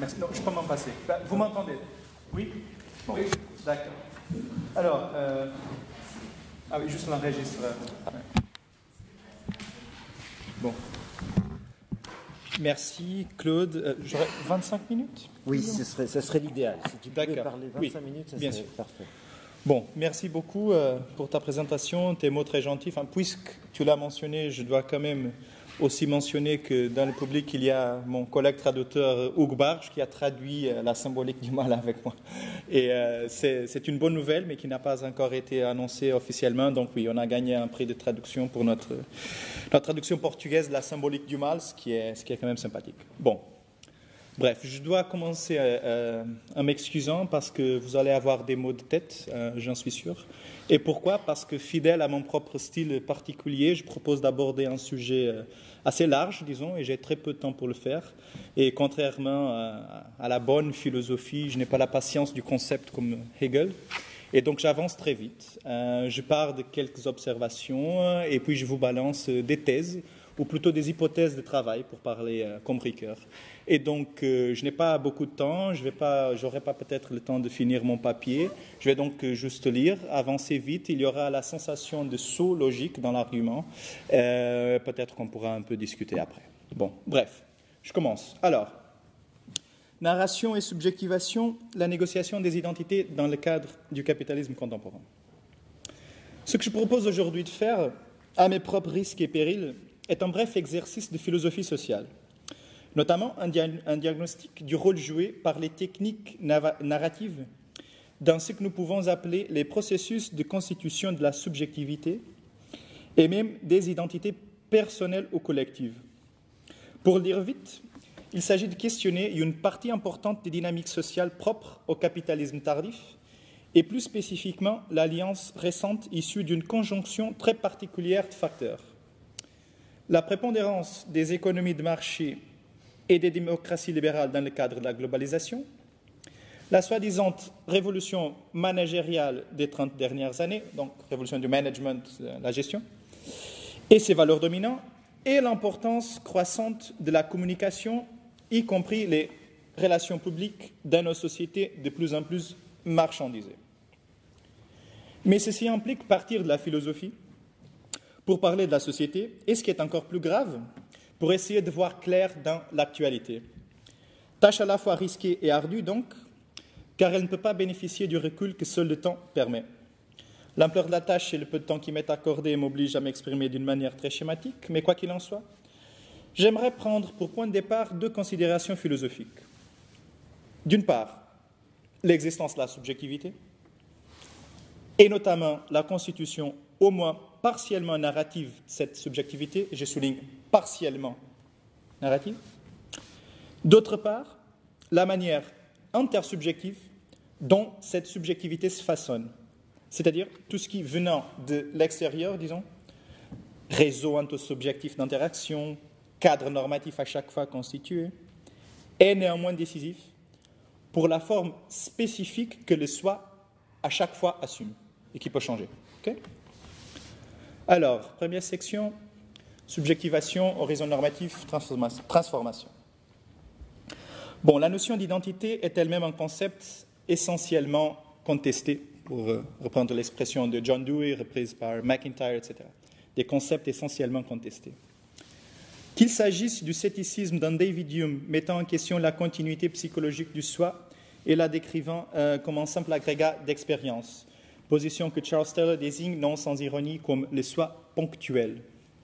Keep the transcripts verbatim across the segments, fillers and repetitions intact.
merci. Non, je peux m'en passer. Vous m'entendez? Oui? Bon, oui. D'accord. Alors, euh... ah oui, juste l'enregistreur. Ouais. Bon. Merci, Claude. Euh, J'aurais vingt-cinq minutes? Oui, ce serait, ça serait l'idéal. Si tu pouvais parler vingt-cinq oui, minutes, ça bien serait sûr. parfait. Bon, merci beaucoup euh, pour ta présentation, tes mots très gentils. Enfin, puisque tu l'as mentionné, je dois quand même aussi mentionner que dans le public, il y a mon collègue traducteur Hugues Barge qui a traduit euh, la symbolique du mal avec moi. Et euh, c'est une bonne nouvelle, mais qui n'a pas encore été annoncée officiellement. Donc oui, on a gagné un prix de traduction pour notre, notre traduction portugaise de la symbolique du mal, ce qui est, ce qui est quand même sympathique. Bon. Bref, je dois commencer euh, en m'excusant parce que vous allez avoir des maux de tête, euh, j'en suis sûr. Et pourquoi? Parce que fidèle à mon propre style particulier, je propose d'aborder un sujet euh, assez large, disons, et j'ai très peu de temps pour le faire. Et contrairement à, à la bonne philosophie, je n'ai pas la patience du concept comme Hegel. Et donc j'avance très vite. Euh, je pars de quelques observations et puis je vous balance des thèses, ou plutôt des hypothèses de travail, pour parler euh, comme Ricoeur. Et donc, euh, je n'ai pas beaucoup de temps, je n'aurai pas peut-être le temps de finir mon papier, je vais donc euh, juste lire, avancer vite, il y aura la sensation de saut logique dans l'argument, euh, peut-être qu'on pourra un peu discuter après. Bon, bref, je commence. Alors, narration et subjectivation, la négociation des identités dans le cadre du capitalisme contemporain. Ce que je propose aujourd'hui de faire, à mes propres risques et périls, est un bref exercice de philosophie sociale, notamment un, dia un diagnostic du rôle joué par les techniques narratives dans ce que nous pouvons appeler les processus de constitution de la subjectivité et même des identités personnelles ou collectives. Pour le dire vite, il s'agit de questionner une partie importante des dynamiques sociales propres au capitalisme tardif et plus spécifiquement l'alliance récente issue d'une conjonction très particulière de facteurs. La prépondérance des économies de marché et des démocraties libérales dans le cadre de la globalisation, la soi-disant révolution managériale des trente dernières années, donc révolution du management, la gestion, et ses valeurs dominantes, et l'importance croissante de la communication, y compris les relations publiques dans nos sociétés de plus en plus marchandisées. Mais ceci implique partir de la philosophie pour parler de la société, et ce qui est encore plus grave, pour essayer de voir clair dans l'actualité. Tâche à la fois risquée et ardue, donc, car elle ne peut pas bénéficier du recul que seul le temps permet. L'ampleur de la tâche et le peu de temps qui m'est accordé m'obligent à m'exprimer d'une manière très schématique, mais quoi qu'il en soit, j'aimerais prendre pour point de départ deux considérations philosophiques. D'une part, l'existence de la subjectivité, et notamment la constitution au moins partiellement narrative de cette subjectivité, et je souligne partiellement narrative. D'autre part, la manière intersubjective dont cette subjectivité se façonne, c'est-à-dire tout ce qui, venant de l'extérieur, disons, réseau intersubjectif d'interaction, cadre normatif à chaque fois constitué, est néanmoins décisif pour la forme spécifique que le soi à chaque fois assume et qui peut changer. Okay? Alors, première section, subjectivation, horizon normatif, transformation. Bon, la notion d'identité est elle-même un concept essentiellement contesté, pour reprendre l'expression de John Dewey, reprise par McIntyre, et cetera. Des concepts essentiellement contestés. Qu'il s'agisse du scepticisme d'un David Hume mettant en question la continuité psychologique du soi et la décrivant euh, comme un simple agrégat d'expérience, position que Charles Taylor désigne non sans ironie comme le soi ponctuel.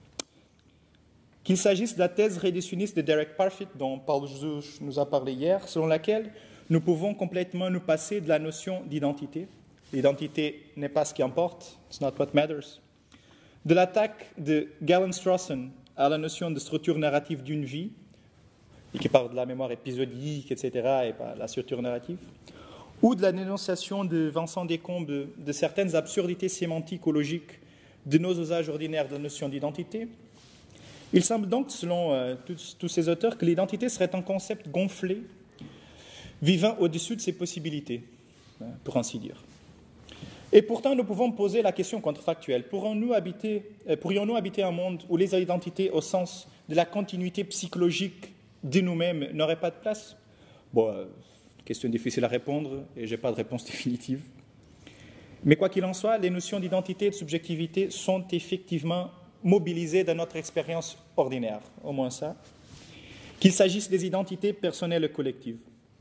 Qu'il s'agisse de la thèse réductionniste de Derek Parfit, dont Paul Jouch nous a parlé hier, selon laquelle nous pouvons complètement nous passer de la notion d'identité. L'identité n'est pas ce qui importe, it's not what matters. De l'attaque de Galen Strawson à la notion de structure narrative d'une vie, et qui parle de la mémoire épisodique, et cetera, et pas la structure narrative, ou de la dénonciation de Vincent Descombes de certaines absurdités sémantiques ou logiques de nos usages ordinaires de la notion d'identité. Il semble donc, selon euh, tous, tous ces auteurs, que l'identité serait un concept gonflé, vivant au-dessus de ses possibilités, pour ainsi dire. Et pourtant, nous pouvons poser la question contrefactuelle. Pourrions-nous habiter, euh, pourrions-nous habiter un monde où les identités, au sens de la continuité psychologique de nous-mêmes, n'auraient pas de place? Bon, euh, question difficile à répondre et je n'ai pas de réponse définitive. Mais quoi qu'il en soit, les notions d'identité et de subjectivité sont effectivement mobilisées dans notre expérience ordinaire, au moins ça, qu'il s'agisse des identités personnelles et collectives.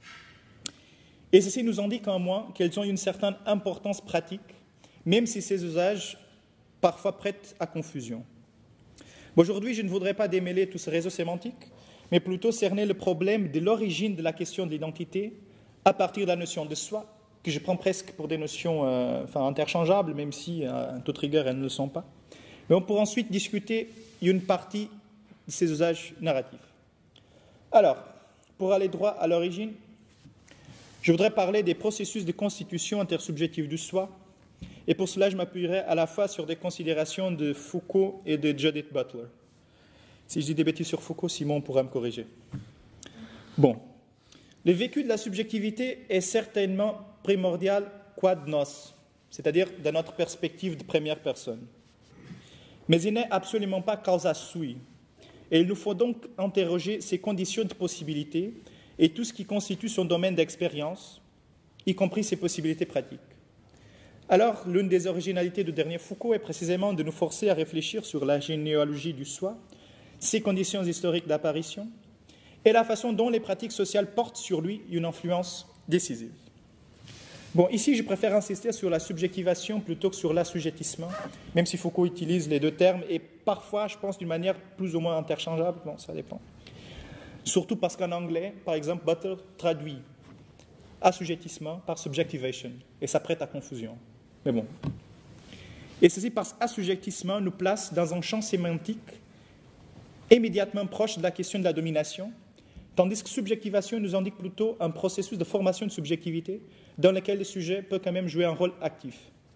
Et ceci nous indique en moins qu'elles ont une certaine importance pratique, même si ces usages parfois prêtent à confusion. Aujourd'hui, je ne voudrais pas démêler tout ce réseau sémantique, mais plutôt cerner le problème de l'origine de la question de l'identité à partir de la notion de soi, que je prends presque pour des notions euh, enfin, interchangeables, même si, à toute rigueur, elles ne le sont pas. Mais on pourra ensuite discuter une partie de ces usages narratifs. Alors, pour aller droit à l'origine, je voudrais parler des processus de constitution intersubjective du soi, et pour cela, je m'appuierai à la fois sur des considérations de Foucault et de Judith Butler. Si je dis des bêtises sur Foucault, Simon pourra me corriger. Bon, le vécu de la subjectivité est certainement primordial quad nos, c'est-à-dire de notre perspective de première personne. Mais il n'est absolument pas causa sui, et il nous faut donc interroger ses conditions de possibilité et tout ce qui constitue son domaine d'expérience, y compris ses possibilités pratiques. Alors, l'une des originalités du dernier Foucault est précisément de nous forcer à réfléchir sur la généalogie du soi, ses conditions historiques d'apparition et la façon dont les pratiques sociales portent sur lui une influence décisive. Bon, ici, je préfère insister sur la subjectivation plutôt que sur l'assujettissement, même si Foucault utilise les deux termes, et parfois, je pense, d'une manière plus ou moins interchangeable, bon, ça dépend. Surtout parce qu'en anglais, par exemple, Butler traduit assujettissement par subjectivation, et ça prête à confusion. Mais bon. Et ceci parce qu'assujettissement nous place dans un champ sémantique immédiatement proche de la question de la domination, tandis que subjectivation nous indique plutôt un processus de formation de subjectivité dans lequel le sujet peut quand même jouer un rôle actif.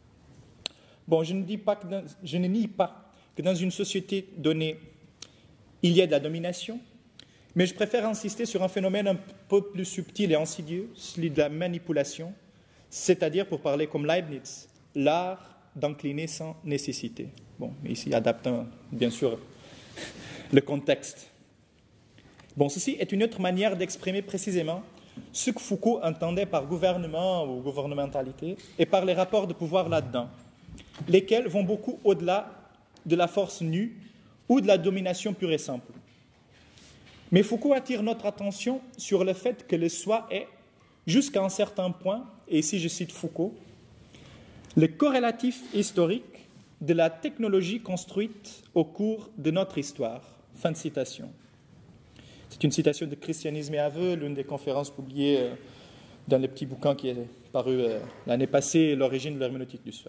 Bon, je ne, dis pas que dans, je ne nie pas que dans une société donnée, il y ait de la domination, mais je préfère insister sur un phénomène un peu plus subtil et insidieux, celui de la manipulation, c'est-à-dire, pour parler comme Leibniz, l'art d'incliner sans nécessité. Bon, mais ici, adaptant, bien sûr, le contexte. Bon, ceci est une autre manière d'exprimer précisément ce que Foucault entendait par gouvernement ou gouvernementalité et par les rapports de pouvoir là-dedans, lesquels vont beaucoup au-delà de la force nue ou de la domination pure et simple. Mais Foucault attire notre attention sur le fait que le soi est, jusqu'à un certain point, et ici je cite Foucault, le corrélatif historique de la technologie construite au cours de notre histoire. Fin de citation. C'est une citation de Christianisme et aveux, l'une des conférences publiées dans le petit bouquin qui est paru l'année passée, L'origine de l'herméneutique du soi.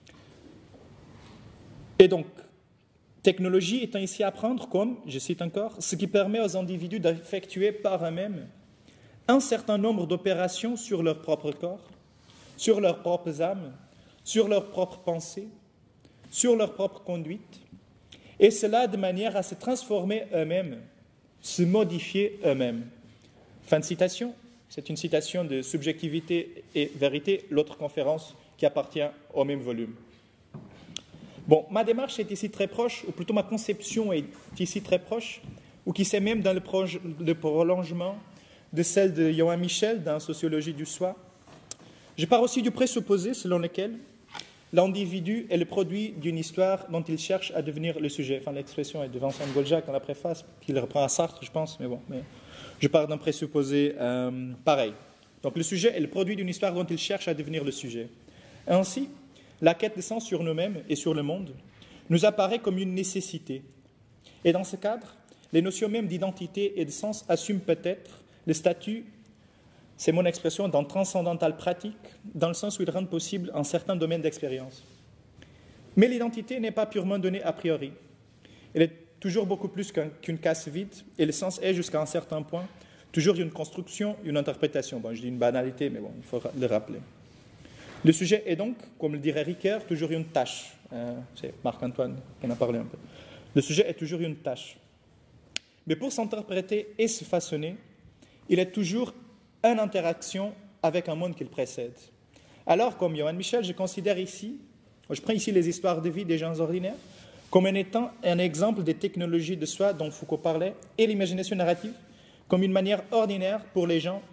Et donc, technologie étant ici à prendre comme, je cite encore, ce qui permet aux individus d'effectuer par eux-mêmes un certain nombre d'opérations sur leur propre corps, sur leurs propres âmes, sur leurs propres pensées, sur leur propre conduite, et cela de manière à se transformer eux-mêmes, se modifier eux-mêmes. Fin de citation. C'est une citation de Subjectivité et Vérité, l'autre conférence qui appartient au même volume. Bon, ma démarche est ici très proche, ou plutôt ma conception est ici très proche, ou qui c'est même dans le, proj- le prolongement de celle de Johann Michel dans Sociologie du soi. Je pars aussi du présupposé selon lequel l'individu est le produit d'une histoire dont il cherche à devenir le sujet. Enfin, l'expression est de Vincent de Goljac dans la préface, qu'il reprend à Sartre, je pense, mais bon. Mais je pars d'un présupposé euh, pareil. Donc, le sujet est le produit d'une histoire dont il cherche à devenir le sujet. Ainsi, la quête de sens sur nous-mêmes et sur le monde nous apparaît comme une nécessité. Et dans ce cadre, les notions mêmes d'identité et de sens assument peut-être le statut, c'est mon expression, d'un transcendantal pratique, dans le sens où ils rendent possible un certain domaine d'expérience. Mais l'identité n'est pas purement donnée a priori. Elle est toujours beaucoup plus qu'un, qu'une casse vide, et le sens est, jusqu'à un certain point, toujours une construction, une interprétation. Bon, je dis une banalité, mais bon, il faut le rappeler. Le sujet est donc, comme le dirait Ricoeur, toujours une tâche. Euh, c'est Marc-Antoine qui en a parlé un peu. Le sujet est toujours une tâche. Mais pour s'interpréter et se façonner, il est toujours une interaction avec un monde qui le précède. Alors, comme Johann Michel, je considère ici, je prends ici les histoires de vie des gens ordinaires, comme en étant un exemple des technologies de soi dont Foucault parlait, et l'imagination narrative, comme une manière ordinaire pour les gens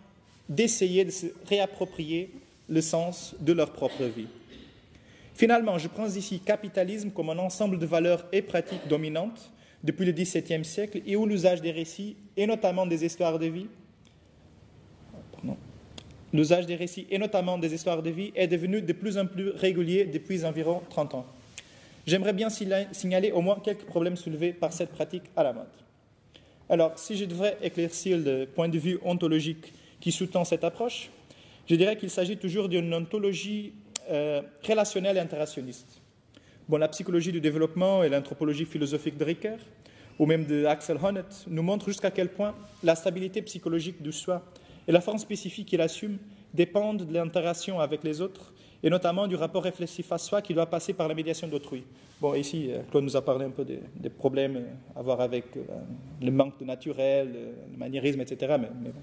d'essayer de se réapproprier le sens de leur propre vie. Finalement, je prends ici capitalisme comme un ensemble de valeurs et pratiques dominantes depuis le dix-septième siècle et où l'usage des récits, et notamment des histoires de vie, pardon, l'usage des récits et notamment des histoires de vie est devenu de plus en plus régulier depuis environ trente ans. J'aimerais bien signaler au moins quelques problèmes soulevés par cette pratique à la mode. Alors, si je devrais éclaircir le point de vue ontologique qui sous-tend cette approche, je dirais qu'il s'agit toujours d'une ontologie euh, relationnelle et interactionniste. Bon, la psychologie du développement et l'anthropologie philosophique de Ricoeur, ou même de Axel Honneth, nous montrent jusqu'à quel point la stabilité psychologique du soi et la forme spécifique qu'il assume dépendent de l'interaction avec les autres, et notamment du rapport réflexif à soi qui doit passer par la médiation d'autrui. Bon, ici, Claude nous a parlé un peu des, des problèmes à voir avec euh, le manque de naturel, le maniérisme, et cetera. Mais, mais bon.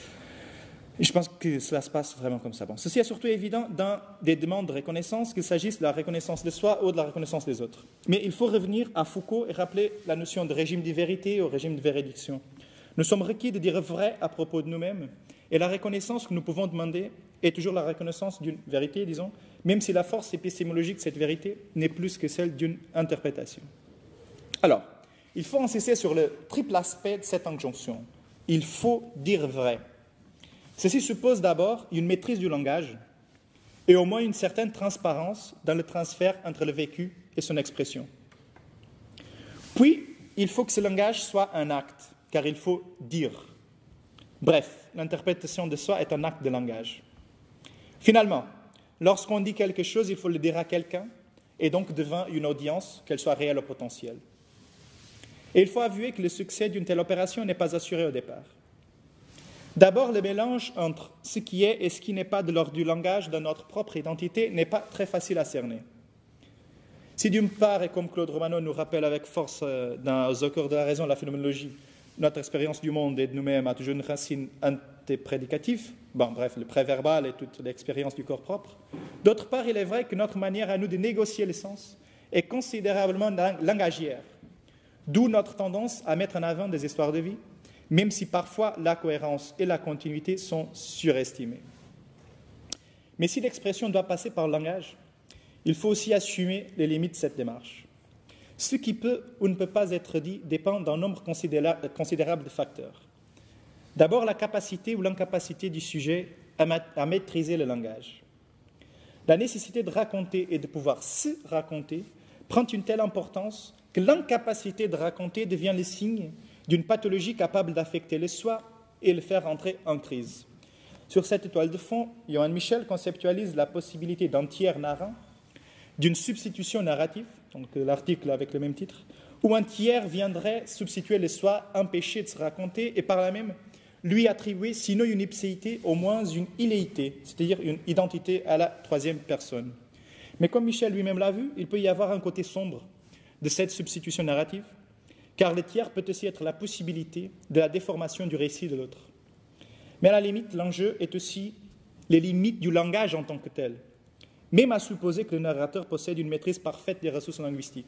Je pense que cela se passe vraiment comme ça. Bon, ceci est surtout évident dans des demandes de reconnaissance, qu'il s'agisse de la reconnaissance de soi ou de la reconnaissance des autres. Mais il faut revenir à Foucault et rappeler la notion de régime de vérité ou régime de véridiction. Nous sommes requis de dire vrai à propos de nous-mêmes, et la reconnaissance que nous pouvons demander est toujours la reconnaissance d'une vérité, disons, même si la force épistémologique de cette vérité n'est plus que celle d'une interprétation. Alors, il faut insister sur le triple aspect de cette injonction. Il faut dire vrai. Ceci suppose d'abord une maîtrise du langage et au moins une certaine transparence dans le transfert entre le vécu et son expression. Puis, il faut que ce langage soit un acte, car il faut dire. Bref, l'interprétation de soi est un acte de langage. Finalement, lorsqu'on dit quelque chose, il faut le dire à quelqu'un, et donc devant une audience, qu'elle soit réelle ou potentielle. Et il faut avouer que le succès d'une telle opération n'est pas assuré au départ. D'abord, le mélange entre ce qui est et ce qui n'est pas de l'ordre du langage de notre propre identité n'est pas très facile à cerner. Si d'une part, et comme Claude Romano nous rappelle avec force dans Au cœur de la raison, la phénoménologie, notre expérience du monde et de nous-mêmes a toujours une racine antéprédicative, bon, bref, le préverbal et toute l'expérience du corps propre. D'autre part, il est vrai que notre manière à nous de négocier le sens est considérablement langagière, d'où notre tendance à mettre en avant des histoires de vie, même si parfois la cohérence et la continuité sont surestimées. Mais si l'expression doit passer par le langage, il faut aussi assumer les limites de cette démarche. Ce qui peut ou ne peut pas être dit dépend d'un nombre considérable de facteurs. D'abord, la capacité ou l'incapacité du sujet à, ma- à maîtriser le langage. La nécessité de raconter et de pouvoir se raconter prend une telle importance que l'incapacité de raconter devient le signe d'une pathologie capable d'affecter le soi et le faire entrer en crise. Sur cette étoile de fond, Johann Michel conceptualise la possibilité d'un tiers narrant, d'une substitution narrative, donc l'article avec le même titre, où un tiers viendrait substituer le soi, empêcher de se raconter et par là même lui attribuer, sinon une ipséité, au moins une iléité, c'est-à-dire une identité à la troisième personne. Mais comme Michel lui-même l'a vu, il peut y avoir un côté sombre de cette substitution narrative, car le tiers peut aussi être la possibilité de la déformation du récit de l'autre. Mais à la limite, l'enjeu est aussi les limites du langage en tant que tel, même à supposer que le narrateur possède une maîtrise parfaite des ressources linguistiques.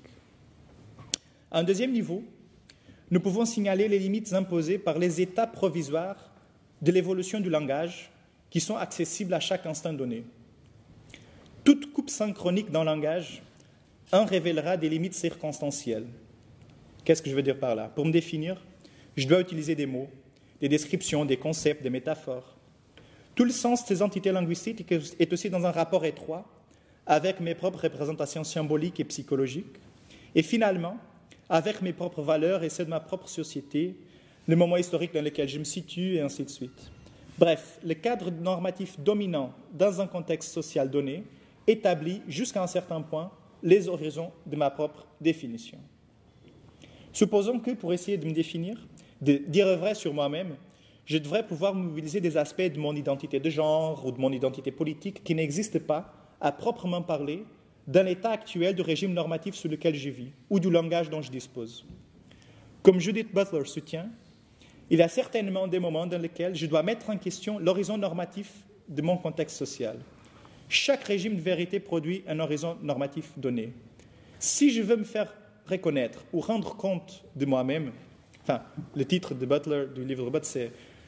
À un deuxième niveau, nous pouvons signaler les limites imposées par les états provisoires de l'évolution du langage qui sont accessibles à chaque instant donné. Toute coupe synchronique dans le langage en révélera des limites circonstancielles. Qu'est-ce que je veux dire par là? Pour me définir, je dois utiliser des mots, des descriptions, des concepts, des métaphores. Tout le sens de ces entités linguistiques est aussi dans un rapport étroit avec mes propres représentations symboliques et psychologiques, et finalement, avec mes propres valeurs et celles de ma propre société, le moment historique dans lequel je me situe, et ainsi de suite. Bref, le cadre normatif dominant dans un contexte social donné établit jusqu'à un certain point les horizons de ma propre définition. Supposons que, pour essayer de me définir, de dire vrai sur moi-même, je devrais pouvoir mobiliser des aspects de mon identité de genre ou de mon identité politique qui n'existent pas, à proprement parler, dans l'état actuel du régime normatif sous lequel je vis ou du langage dont je dispose. Comme Judith Butler soutient, il y a certainement des moments dans lesquels je dois mettre en question l'horizon normatif de mon contexte social. Chaque régime de vérité produit un horizon normatif donné. Si je veux me faire reconnaître ou rendre compte de moi-même, enfin, le titre de Butler, du livre de Butler, c'est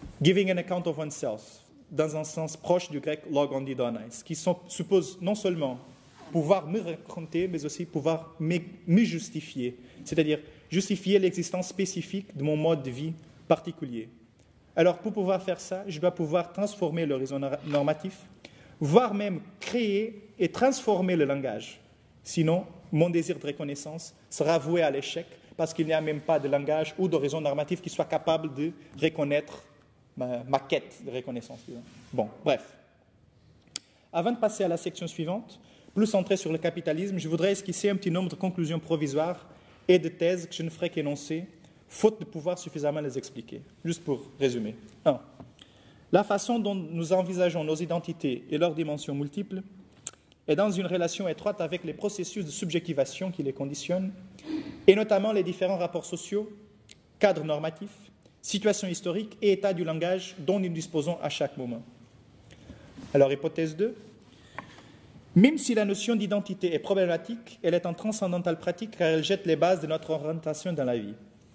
Giving an account of oneself, dans un sens proche du grec logondidonis, qui sont, suppose non seulement pouvoir me raconter, mais aussi pouvoir me, me justifier, c'est-à-dire justifier l'existence spécifique de mon mode de vie particulier. Alors, pour pouvoir faire ça, je dois pouvoir transformer l'horizon normatif, voire même créer et transformer le langage. Sinon, mon désir de reconnaissance sera voué à l'échec parce qu'il n'y a même pas de langage ou d'horizon normatif qui soit capable de reconnaître ma, ma quête de reconnaissance. Bon, bref. Avant de passer à la section suivante, plus centrée sur le capitalisme, je voudrais esquisser un petit nombre de conclusions provisoires et de thèses que je ne ferai qu'énoncer, faute de pouvoir suffisamment les expliquer. Juste pour résumer. un. La façon dont nous envisageons nos identités et leurs dimensions multiples est dans une relation étroite avec les processus de subjectivation qui les conditionnent, et notamment les différents rapports sociaux, cadres normatifs, situations historiques et états du langage dont nous disposons à chaque moment. Alors, hypothèse deux. Même si la notion d'identité est problématique, elle est en transcendantale pratique car elle jette les bases de notre orientation dans la vie.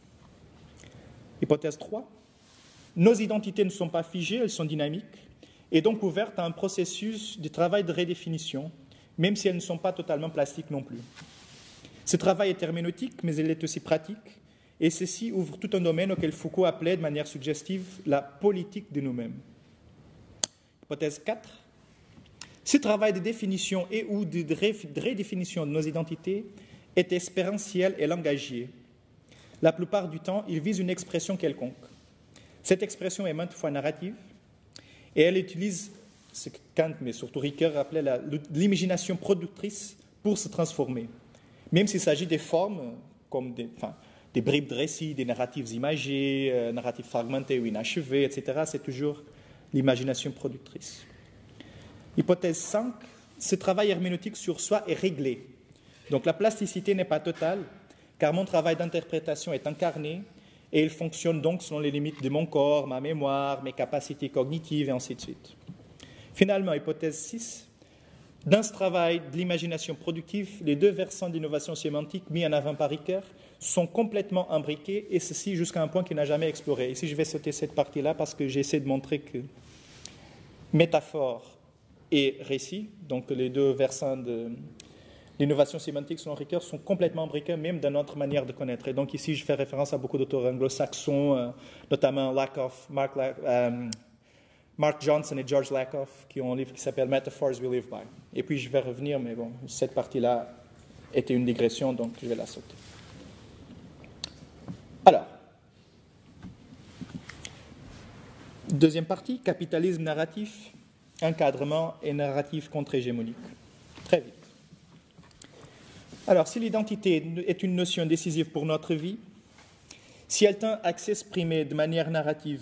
Hypothèse trois. Nos identités ne sont pas figées, elles sont dynamiques et donc ouvertes à un processus de travail de redéfinition, même si elles ne sont pas totalement plastiques non plus. Ce travail est herméneutique, mais il est aussi pratique, et ceci ouvre tout un domaine auquel Foucault appelait de manière suggestive la politique de nous-mêmes. Hypothèse quatre. Ce travail de définition et ou de redéfinition de nos identités est expérientiel et langagier. La plupart du temps, il vise une expression quelconque. Cette expression est maintes fois narrative et elle utilise ce que Kant, mais surtout Ricoeur, appelait la, l'imagination productrice pour se transformer. Même s'il s'agit des formes, comme des, enfin, des bribes de récits, des narratifs imagés, euh, narratifs fragmentés ou inachevés, et cetera, c'est toujours l'imagination productrice. Hypothèse cinq, ce travail herméneutique sur soi est réglé. Donc la plasticité n'est pas totale, car mon travail d'interprétation est incarné et il fonctionne donc selon les limites de mon corps, ma mémoire, mes capacités cognitives et ainsi de suite. Finalement, hypothèse six, dans ce travail de l'imagination productive, les deux versants d'innovation sémantique mis en avant par Ricoeur sont complètement imbriqués et ceci jusqu'à un point qu'il n'a jamais exploré. Ici, je vais sauter cette partie-là parce que j'essaie de montrer que métaphore et récit, donc les deux versants de l'innovation sémantique selon Ricoeur sont complètement imbriqués même dans notre manière de connaître. Et donc ici, je fais référence à beaucoup d'auteurs anglo-saxons, euh, notamment Lakoff, Mark, La- euh, Mark Johnson et George Lakoff, qui ont un livre qui s'appelle Metaphors We Live By. Et puis je vais revenir, mais bon, cette partie-là était une digression, donc je vais la sauter. Alors, deuxième partie, capitalisme narratif, encadrement et narratif contre-hégémonique. Très vite. Alors, si l'identité est une notion décisive pour notre vie, si elle tend à s'exprimer de manière narrative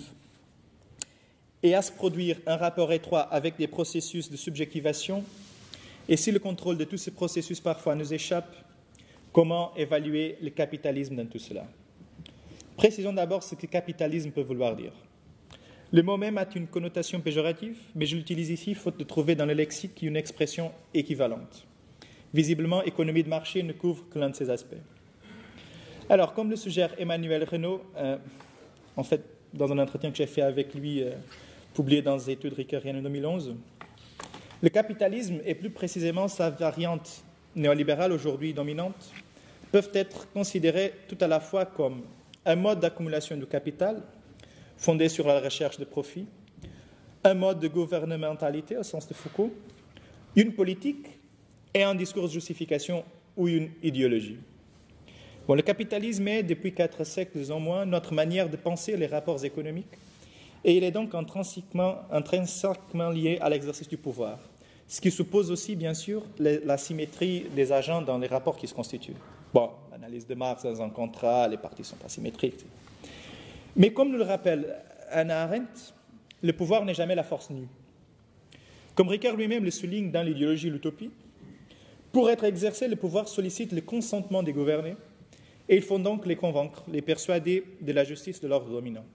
et à se produire un rapport étroit avec des processus de subjectivation, et si le contrôle de tous ces processus parfois nous échappe, comment évaluer le capitalisme dans tout cela? Précisons d'abord ce que le capitalisme peut vouloir dire. Le mot même a une connotation péjorative, mais je l'utilise ici faute de trouver dans le lexique une expression équivalente. Visiblement, économie de marché ne couvre que l'un de ces aspects. Alors, comme le suggère Emmanuel Renaud, euh, en fait, dans un entretien que j'ai fait avec lui, euh, publié dans les études ricoeuriennes en deux mille onze, le capitalisme, et plus précisément sa variante néolibérale aujourd'hui dominante, peuvent être considérés tout à la fois comme un mode d'accumulation du capital, fondé sur la recherche de profit, un mode de gouvernementalité au sens de Foucault, une politique et un discours de justification ou une idéologie. Bon, le capitalisme est, depuis quatre siècles en moins, notre manière de penser les rapports économiques et il est donc intrinsèquement, intrinsèquement lié à l'exercice du pouvoir, ce qui suppose aussi, bien sûr, la symétrie des agents dans les rapports qui se constituent. Bon, l'analyse de Marx dans un contrat, les parties sont asymétriques. Mais comme nous le rappelle Hannah Arendt, le pouvoir n'est jamais la force nue. Comme Ricoeur lui-même le souligne dans l'idéologie l'utopie, pour être exercé, le pouvoir sollicite le consentement des gouvernés et il faut donc les convaincre, les persuader de la justice de l'ordre dominant.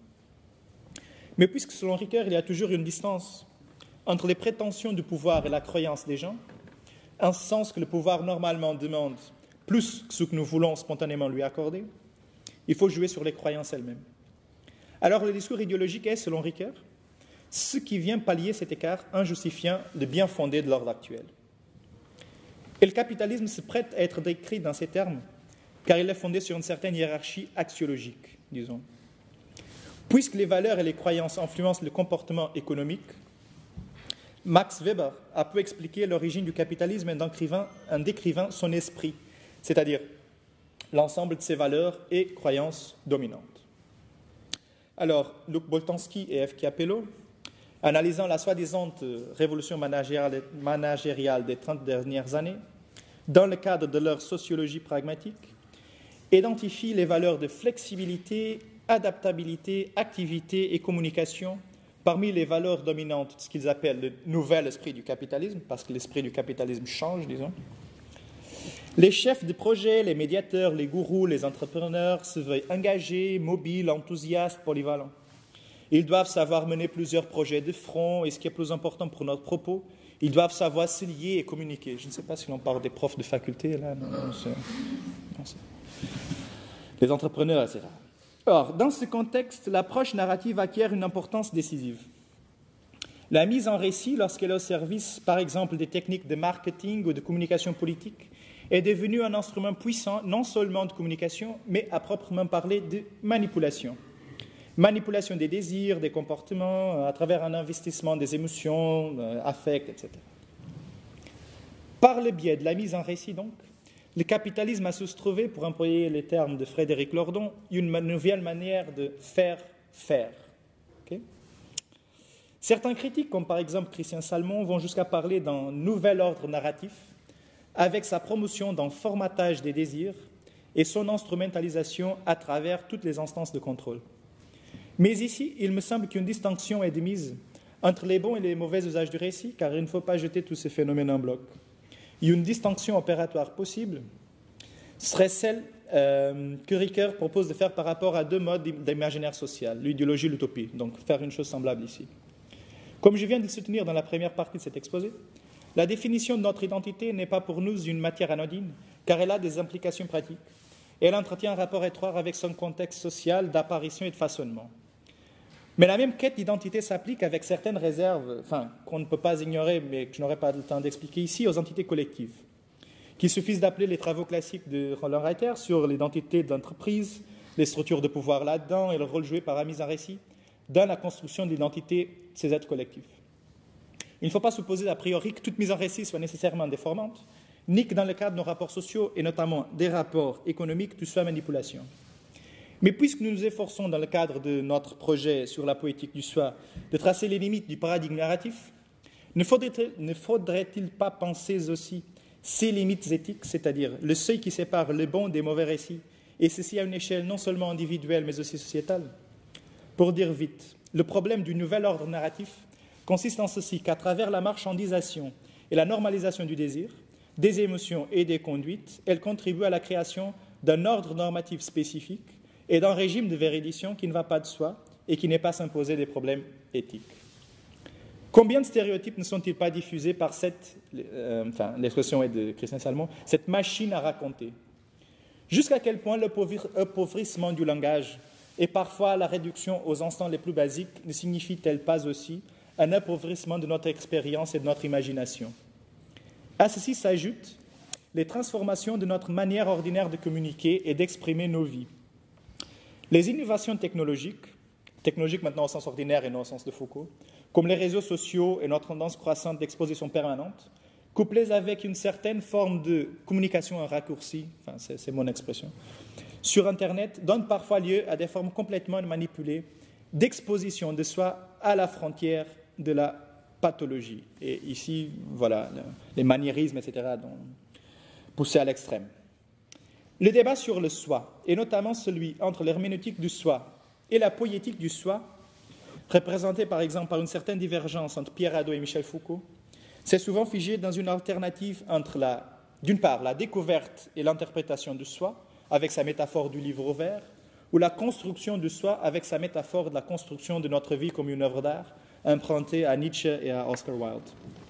Mais puisque selon Ricoeur, il y a toujours une distance entre les prétentions du pouvoir et la croyance des gens, un sens que le pouvoir normalement demande plus que ce que nous voulons spontanément lui accorder, il faut jouer sur les croyances elles-mêmes. Alors le discours idéologique est, selon Ricoeur, ce qui vient pallier cet écart en justifiant le bien fondé de l'ordre actuel. Et le capitalisme se prête à être décrit dans ces termes, car il est fondé sur une certaine hiérarchie axiologique, disons. Puisque les valeurs et les croyances influencent le comportement économique, Max Weber a pu expliquer l'origine du capitalisme en décrivant son esprit, c'est-à-dire l'ensemble de ses valeurs et croyances dominantes. Alors, Luc Boltanski et F. Capello, analysant la soi-disant révolution managériale des trente dernières années, dans le cadre de leur sociologie pragmatique, identifient les valeurs de flexibilité, adaptabilité, activité et communication parmi les valeurs dominantes de ce qu'ils appellent le nouvel esprit du capitalisme, parce que l'esprit du capitalisme change, disons. Les chefs de projet, les médiateurs, les gourous, les entrepreneurs se veulent engagés, mobiles, enthousiastes, polyvalents. Ils doivent savoir mener plusieurs projets de front, et ce qui est plus important pour notre propos, ils doivent savoir se lier et communiquer. Je ne sais pas si l'on parle des profs de faculté, là. Non, non, c'est... Non, c'est... Les entrepreneurs, et cetera. Or, dans ce contexte, l'approche narrative acquiert une importance décisive. La mise en récit, lorsqu'elle est au service, par exemple, des techniques de marketing ou de communication politique, est devenue un instrument puissant, non seulement de communication, mais à proprement parler de manipulation. Manipulation des désirs, des comportements, à travers un investissement des émotions, euh, affects, et cetera. Par le biais de la mise en récit, donc, le capitalisme a su se trouver, pour employer les termes de Frédéric Lordon, une nouvelle manière de faire faire. Okay? Certains critiques, comme par exemple Christian Salmon, vont jusqu'à parler d'un nouvel ordre narratif, avec sa promotion d'un formatage des désirs et son instrumentalisation à travers toutes les instances de contrôle. Mais ici, il me semble qu'une distinction est de mise entre les bons et les mauvais usages du récit, car il ne faut pas jeter tous ces phénomènes en bloc. Une distinction opératoire possible serait celle euh, que Ricoeur propose de faire par rapport à deux modes d'imaginaire social, l'idéologie et l'utopie, donc faire une chose semblable ici. Comme je viens de le soutenir dans la première partie de cet exposé, la définition de notre identité n'est pas pour nous une matière anodine, car elle a des implications pratiques, et elle entretient un rapport étroit avec son contexte social d'apparition et de façonnement. Mais la même quête d'identité s'applique avec certaines réserves, enfin, qu'on ne peut pas ignorer, mais que je n'aurai pas le temps d'expliquer ici, aux entités collectives, qu'il suffise d'appeler les travaux classiques de Roland Reiter sur l'identité d'entreprise, les structures de pouvoir là-dedans et le rôle joué par la mise en récit dans la construction de l'identité de ces êtres collectifs. Il ne faut pas supposer a priori que toute mise en récit soit nécessairement déformante, ni que dans le cadre de nos rapports sociaux, et notamment des rapports économiques, tout soit manipulation. Mais puisque nous nous efforçons, dans le cadre de notre projet sur la poétique du soi, de tracer les limites du paradigme narratif, ne faudrait-il, ne faudrait-il pas penser aussi ces limites éthiques, c'est-à-dire le seuil qui sépare le bon des mauvais récits, et ceci à une échelle non seulement individuelle, mais aussi sociétale? Pour dire vite, le problème du nouvel ordre narratif consiste en ceci qu'à travers la marchandisation et la normalisation du désir, des émotions et des conduites, elle contribue à la création d'un ordre normatif spécifique et d'un régime de véridiction qui ne va pas de soi et qui n'est pas s'imposer des problèmes éthiques. Combien de stéréotypes ne sont-ils pas diffusés par cette, euh, enfin, l'expression est de Christian Salmon, cette machine à raconter? Jusqu'à quel point l'appauvrissement du langage et parfois la réduction aux instants les plus basiques ne signifie-t-elle pas aussi un appauvrissement de notre expérience et de notre imagination? À ceci s'ajoutent les transformations de notre manière ordinaire de communiquer et d'exprimer nos vies. Les innovations technologiques, technologiques maintenant au sens ordinaire et non au sens de Foucault, comme les réseaux sociaux et notre tendance croissante d'exposition permanente, couplées avec une certaine forme de communication en raccourci, enfin c'est, c'est mon expression, sur Internet, donnent parfois lieu à des formes complètement manipulées d'exposition de soi à la frontière de la pathologie. Et ici, voilà, les maniérismes, et cetera, donc, poussés à l'extrême. Le débat sur le soi, et notamment celui entre l'herméneutique du soi et la poétique du soi, représenté par exemple par une certaine divergence entre Pierre Hadot et Michel Foucault, s'est souvent figé dans une alternative entre, la, d'une part, la découverte et l'interprétation du soi, avec sa métaphore du livre ouvert, ou la construction du soi avec sa métaphore de la construction de notre vie comme une œuvre d'art, empruntée à Nietzsche et à Oscar Wilde.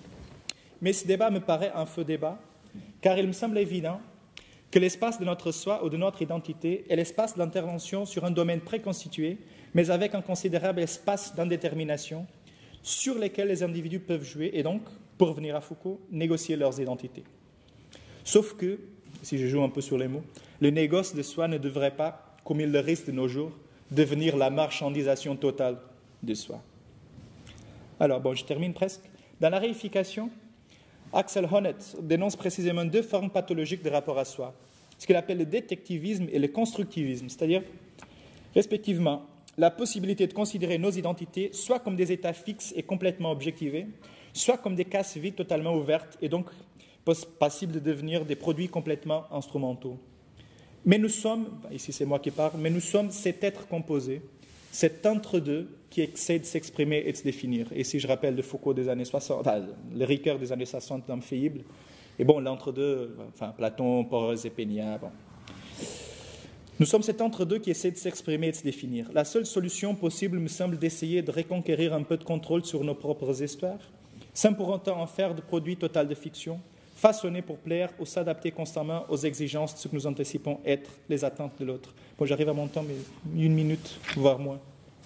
Mais ce débat me paraît un faux débat, car il me semble évident que l'espace de notre soi ou de notre identité est l'espace d'intervention sur un domaine préconstitué mais avec un considérable espace d'indétermination sur lesquels les individus peuvent jouer et donc, pour revenir à Foucault, négocier leurs identités. Sauf que, si je joue un peu sur les mots, le négoce de soi ne devrait pas, comme il le risque de nos jours, devenir la marchandisation totale de soi. Alors, bon, je termine presque. Dans la réification, Axel Honneth dénonce précisément deux formes pathologiques de rapport à soi, ce qu'il appelle le détectivisme et le constructivisme, c'est-à-dire, respectivement, la possibilité de considérer nos identités soit comme des états fixes et complètement objectivés, soit comme des cases vides totalement ouvertes et donc passibles de devenir des produits complètement instrumentaux. Mais nous sommes, ici c'est moi qui parle, mais nous sommes cet être composé, cet entre-deux qui essaie de s'exprimer et de se définir. Et si je rappelle de Foucault des années soixante, enfin, le Ricoeur des années soixante, l'Amphéible, et bon, l'entre-deux, enfin, Platon, Porres et Pénia, bon. Nous sommes cet entre-deux qui essaie de s'exprimer et de se définir. La seule solution possible me semble d'essayer de reconquérir un peu de contrôle sur nos propres histoires, sans pour autant en faire de produits total de fiction, façonnés pour plaire ou s'adapter constamment aux exigences de ce que nous anticipons être les attentes de l'autre. Bon, j'arrive à mon temps, mais une minute, voire moins.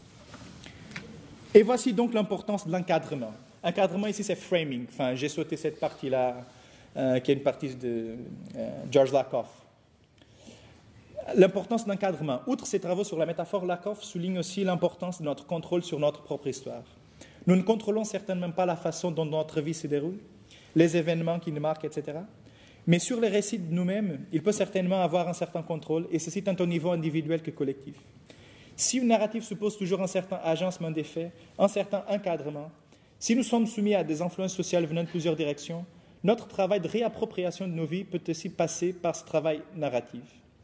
Et voici donc l'importance de l'encadrement. Encadrement, ici, c'est framing. Enfin, j'ai sauté cette partie-là, euh, qui est une partie de euh, George Lakoff. L'importance de l'encadrement. Outre ses travaux sur la métaphore, Lakoff souligne aussi l'importance de notre contrôle sur notre propre histoire. Nous ne contrôlons certainement pas la façon dont notre vie se déroule, les événements qui nous marquent, et cetera. Mais sur les récits de nous-mêmes, il peut certainement avoir un certain contrôle, et ceci tant au niveau individuel que collectif. Si une narrative suppose toujours un certain agencement des faits, un certain encadrement, si nous sommes soumis à des influences sociales venant de plusieurs directions, notre travail de réappropriation de nos vies peut aussi passer par ce travail narratif.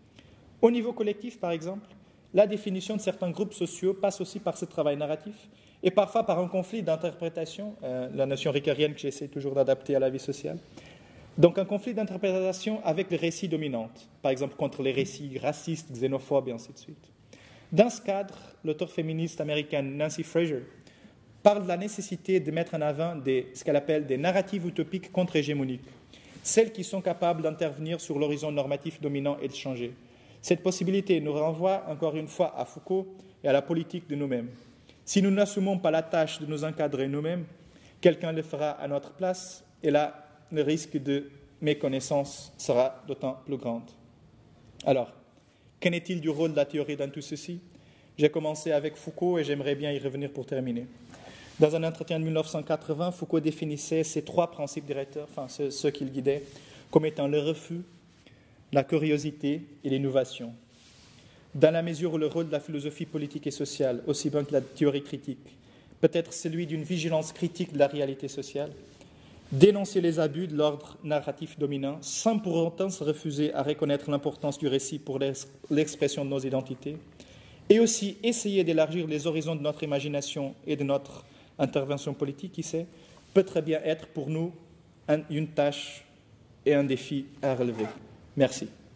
Au niveau collectif, par exemple, la définition de certains groupes sociaux passe aussi par ce travail narratif et parfois par un conflit d'interprétation, euh, la notion ricoeurienne que j'essaie toujours d'adapter à la vie sociale. Donc un conflit d'interprétation avec les récits dominants, par exemple contre les récits racistes, xénophobes et ainsi de suite. Dans ce cadre, l'auteure féministe américaine Nancy Fraser parle de la nécessité de mettre en avant des, ce qu'elle appelle des narratives utopiques contre-hégémoniques, celles qui sont capables d'intervenir sur l'horizon normatif dominant et de changer. Cette possibilité nous renvoie encore une fois à Foucault et à la politique de nous-mêmes. Si nous n'assumons pas la tâche de nous encadrer nous-mêmes, quelqu'un le fera à notre place et là, le risque de méconnaissance sera d'autant plus grand. Alors, qu'en est-il du rôle de la théorie dans tout ceci? J'ai commencé avec Foucault et j'aimerais bien y revenir pour terminer. Dans un entretien de mille neuf cent quatre-vingts, Foucault définissait ces trois principes directeurs, enfin ceux, ceux qui le guidaient, comme étant le refus, la curiosité et l'innovation. Dans la mesure où le rôle de la philosophie politique et sociale, aussi bien que la théorie critique, peut être celui d'une vigilance critique de la réalité sociale, dénoncer les abus de l'ordre narratif dominant sans pour autant se refuser à reconnaître l'importance du récit pour l'expression de nos identités, et aussi essayer d'élargir les horizons de notre imagination et de notre intervention politique, qui sait, peut très bien être pour nous une tâche et un défi à relever. Merci.